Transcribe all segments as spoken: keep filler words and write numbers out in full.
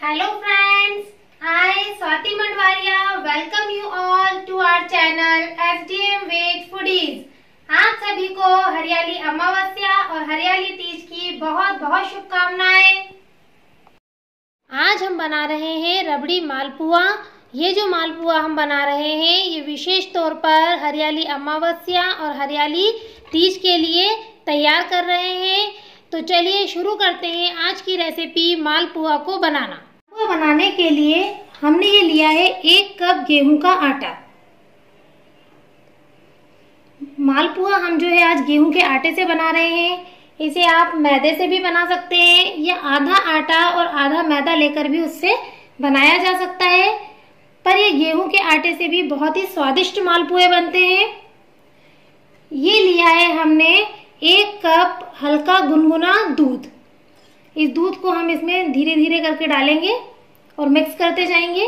Hello friends, I Swati Mandwaria welcome you all to our channel S D M Veg Foodies। आप सभी को हरियाली अमावस्या और हरियाली तीज की बहुत बहुत शुभकामनाएं। आज हम बना रहे हैं रबड़ी मालपुआ। ये जो मालपुआ हम बना रहे हैं ये विशेष तौर पर हरियाली अमावस्या और हरियाली तीज के लिए तैयार कर रहे हैं। तो चलिए शुरू करते हैं आज की रेसिपी मालपुआ को बनाना। मालपुआ बनाने के लिए हमने ये लिया है एक कप गेहूं का आटा। मालपुआ हम जो है आज गेहूं के आटे से बना रहे हैं। इसे आप मैदे से भी बना सकते हैं या आधा आटा और आधा मैदा लेकर भी उससे बनाया जा सकता है, पर ये गेहूं के आटे से भी बहुत ही स्वादिष्ट मालपुए बनते हैं। ये लिया है हमने एक कप हल्का गुनगुना दूध। इस दूध को हम इसमें धीरे धीरे करके डालेंगे और मिक्स करते जाएंगे।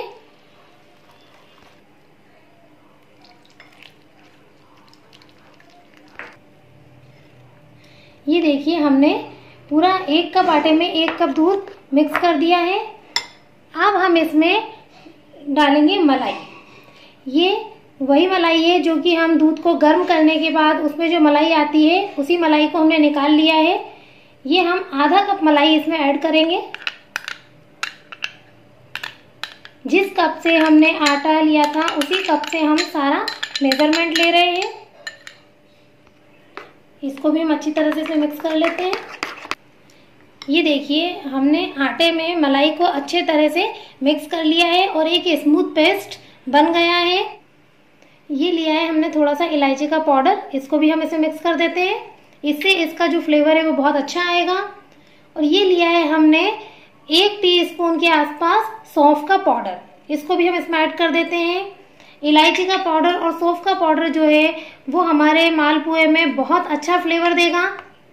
ये देखिए हमने पूरा एक कप आटे में एक कप दूध मिक्स कर दिया है। अब हम इसमें डालेंगे मलाई। ये वही मलाई है जो कि हम दूध को गर्म करने के बाद उसमें जो मलाई आती है उसी मलाई को हमने निकाल लिया है। ये हम आधा कप मलाई इसमें ऐड करेंगे। जिस कप से हमने आटा लिया था उसी कप से हम सारा मेजरमेंट ले रहे हैं। इसको भी हम अच्छी तरह से इसे मिक्स कर लेते हैं। ये देखिए हमने आटे में मलाई को अच्छे तरह से मिक्स कर लिया है और एक स्मूथ पेस्ट बन गया है। ये लिया है हमने थोड़ा सा इलायची का पाउडर, इसको भी हम इसे मिक्स कर देते हैं। इससे इसका जो फ्लेवर है वो बहुत अच्छा आएगा। और ये लिया है हमने एक टीस्पून के आसपास सौंफ का पाउडर, इसको भी हम इसमें ऐड कर देते हैं। इलायची का पाउडर और सौंफ का पाउडर जो है वो हमारे मालपुए में बहुत अच्छा फ्लेवर देगा।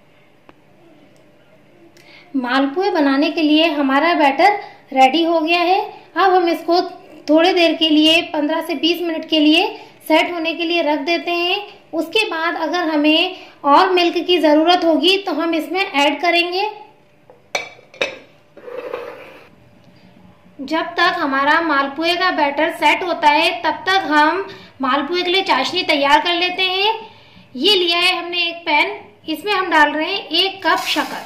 मालपुए बनाने के लिए हमारा बैटर रेडी हो गया है। अब हम इसको थोड़ी देर के लिए पंद्रह से बीस मिनट के लिए सेट होने के लिए रख देते हैं। उसके बाद अगर हमें और मिल्क की ज़रूरत होगी तो हम इसमें ऐड करेंगे। जब तक हमारा मालपुए का बैटर सेट होता है तब तक हम मालपुए के लिए चाशनी तैयार कर लेते हैं। ये लिया है हमने एक पैन, इसमें हम डाल रहे हैं एक कप शक्कर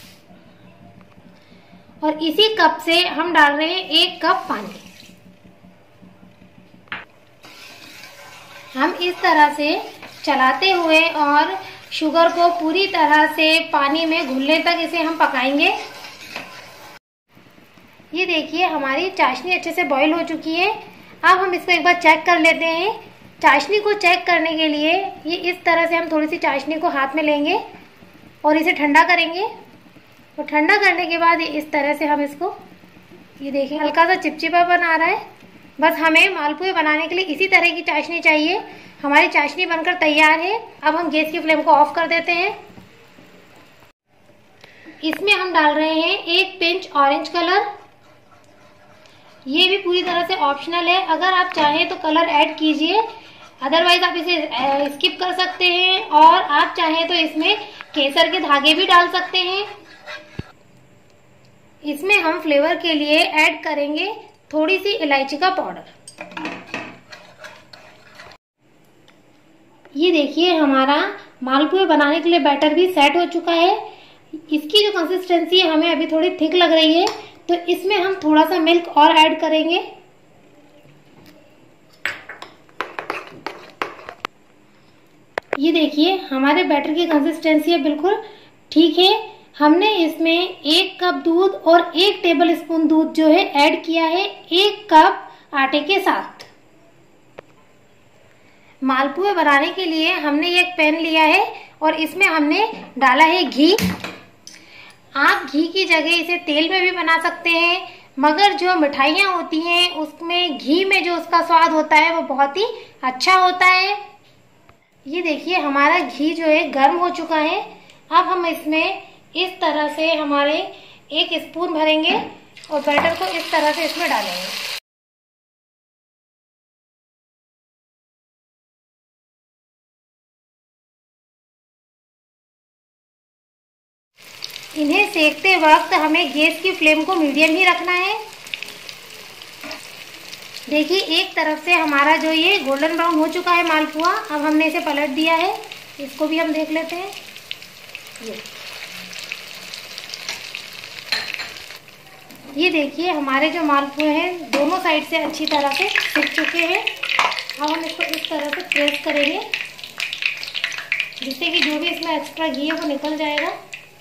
और इसी कप से हम डाल रहे हैं एक कप पानी। हम इस तरह से चलाते हुए और शुगर को पूरी तरह से पानी में घुलने तक इसे हम पकाएंगे। ये देखिए हमारी चाशनी अच्छे से बॉईल हो चुकी है। अब हम इसको एक बार चेक कर लेते हैं। चाशनी को चेक करने के लिए ये इस तरह से हम थोड़ी सी चाशनी को हाथ में लेंगे और इसे ठंडा करेंगे। और ठंडा करने के बाद इस तरह से हम इसको, ये देखिए हल्का सा चिपचिपा बना रहा है। बस हमें मालपुए बनाने के लिए इसी तरह की चाशनी चाहिए। हमारी चाशनी बनकर तैयार है। अब हम गैस की फ्लेम को ऑफ कर देते हैं। इसमें हम डाल रहे हैं एक पिंच ऑरेंज कलर। ये भी पूरी तरह से ऑप्शनल है, अगर आप चाहें तो कलर ऐड कीजिए, अदरवाइज आप इसे स्किप कर सकते हैं। और आप चाहें तो इसमें केसर के धागे भी डाल सकते हैं। इसमें हम फ्लेवर के लिए ऐड करेंगे थोड़ी सी इलायची का पाउडर। ये देखिए हमारा मालपुए बनाने के लिए बैटर भी सेट हो चुका है। इसकी जो कंसिस्टेंसी है हमें अभी थोड़ी थिक लग रही है, तो इसमें हम थोड़ा सा मिल्क और ऐड करेंगे। ये देखिए हमारे बैटर की कंसिस्टेंसी है बिल्कुल ठीक है। हमने इसमें एक कप दूध और एक टेबल स्पून दूध जो है ऐड किया है एक कप आटे के साथ। मालपुए बनाने के लिए हमने एक पैन लिया है और इसमें हमने डाला है घी। आप घी की जगह इसे तेल में भी बना सकते हैं, मगर जो मिठाइयाँ होती हैं उसमें घी में जो उसका स्वाद होता है वो बहुत ही अच्छा होता है। ये देखिए हमारा घी जो है गर्म हो चुका है। अब हम इसमें इस तरह से हमारे एक स्पून भरेंगे और बैटर को इस तरह से इसमें डालेंगे। इन्हें सेकते वक्त हमें गैस की फ्लेम को मीडियम ही रखना है। देखिए एक तरफ से हमारा जो ये गोल्डन ब्राउन हो चुका है मालपुआ, अब हमने इसे पलट दिया है। इसको भी हम देख लेते हैं। ये ये देखिए हमारे जो मालपुए हैं दोनों साइड से अच्छी तरह से सिक चुके हैं। अब हम इसको इस तरह से प्रेस करेंगे जिससे कि जो भी इसमें एक्स्ट्रा घी है वो निकल जाएगा।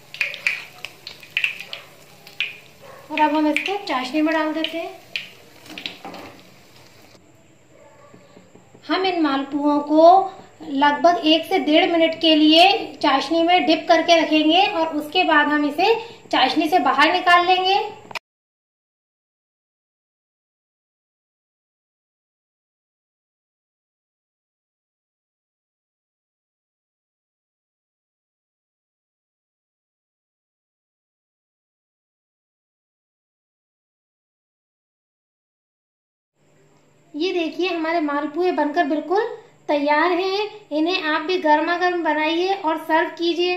और अब हम इसको चाशनी में डाल देते हैं। हम इन मालपुओं को लगभग एक से डेढ़ मिनट के लिए चाशनी में डिप करके रखेंगे और उसके बाद हम इसे चाशनी से बाहर निकाल लेंगे। ये देखिए हमारे मालपुए बनकर बिल्कुल तैयार हैं। इन्हें आप भी गर्मा गर्म बनाइए और सर्व कीजिए।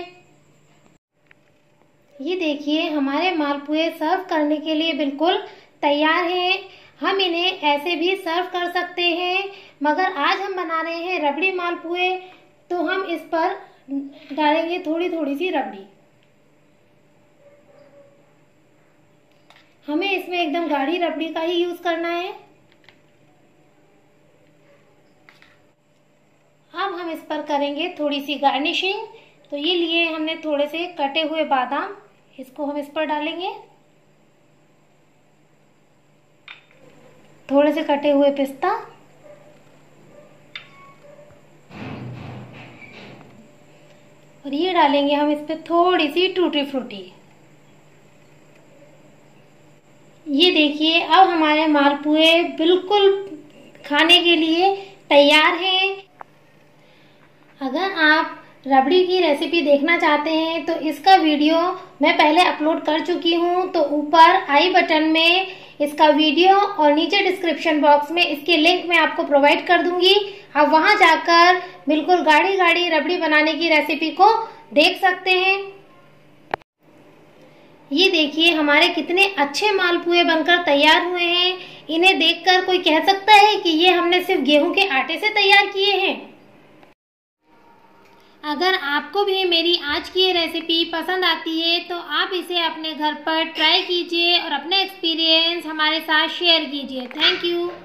ये देखिए हमारे मालपुए सर्व करने के लिए बिल्कुल तैयार हैं। हम इन्हें ऐसे भी सर्व कर सकते हैं, मगर आज हम बना रहे हैं रबड़ी मालपुए, तो हम इस पर डालेंगे थोड़ी थोड़ी सी रबड़ी। हमें इसमें एकदम गाढ़ी रबड़ी का ही यूज करना है। अब हम इस पर करेंगे थोड़ी सी गार्निशिंग। तो ये लिए हमने थोड़े से कटे हुए बादाम, इसको हम इस पर डालेंगे। थोड़े से कटे हुए पिस्ता, और ये डालेंगे हम इस पे थोड़ी सी टूटी फ्रूटी। ये देखिए अब हमारे मालपुए बिल्कुल खाने के लिए तैयार हैं। अगर आप रबड़ी की रेसिपी देखना चाहते हैं तो इसका वीडियो मैं पहले अपलोड कर चुकी हूँ, तो ऊपर आई बटन में इसका वीडियो और नीचे डिस्क्रिप्शन बॉक्स में इसके लिंक मैं आपको प्रोवाइड कर दूंगी। आप वहां जाकर बिल्कुल गाढ़ी गाढ़ी रबड़ी बनाने की रेसिपी को देख सकते हैं। ये देखिए हमारे कितने अच्छे मालपुए बनकर तैयार हुए हैं। इन्हें देखकर कोई कह सकता है कि ये हमने सिर्फ गेहूं के आटे से तैयार किए हैं। अगर आपको भी मेरी आज की ये रेसिपी पसंद आती है तो आप इसे अपने घर पर ट्राई कीजिए और अपने एक्सपीरियंस हमारे साथ शेयर कीजिए। Thank you.